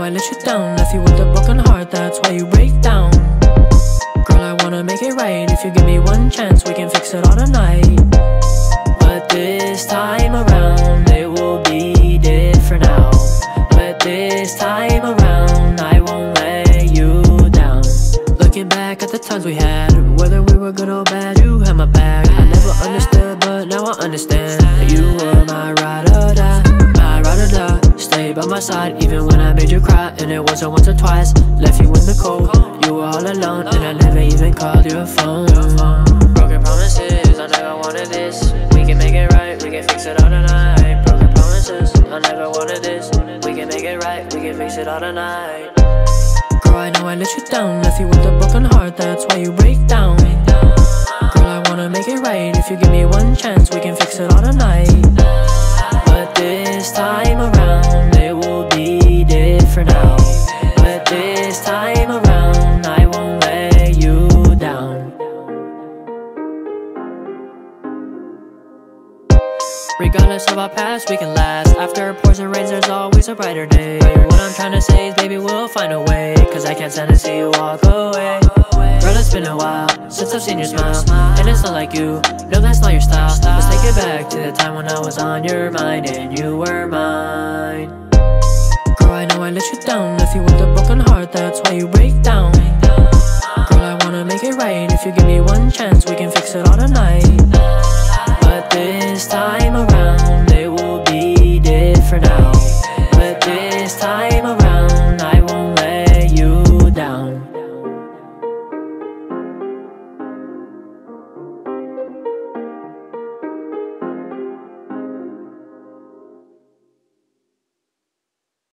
I let you down, left you with a broken heart, that's why you break down. Girl, I wanna make it right, if you give me one chance, we can fix it all tonight. But this time around, it will be different now. But this time around, I won't let you down. Looking back at the times we had, whether we were good or bad, you had my back. I never understood, but now I understand that you were my ride or die. My ride or die. Stay by my side even when I made you cry, and it wasn't once or twice. Left you in the cold, you were all alone, and I never even called your phone. Broken promises, I never wanted this. We can make it right, we can fix it all tonight. Broken promises, I never wanted this. We can make it right, we can fix it all tonight. Girl, I know I let you down, left you with a broken heart, that's why you break down. Girl, I wanna make it right, if you give me one chance, we can fix it all tonight. But this time around, it will be different now. But this time around, I won't let you down. Regardless of our past, we can last. After it pours and rains, there's always a brighter day. What I'm trying to say is, baby, we'll find a way, cause I can't stand to see you walk away. Girl, it's been a while since I've seen your smile, and it's not like you, no, that's not your style. Let's take it back to the time when I was on your mind and you were mine. Girl, I know I let you down, left you with a broken heart, that's why you break down. Girl, I wanna make it right, if you give me one chance, we can fix it all tonight. But this time around, it will be different now.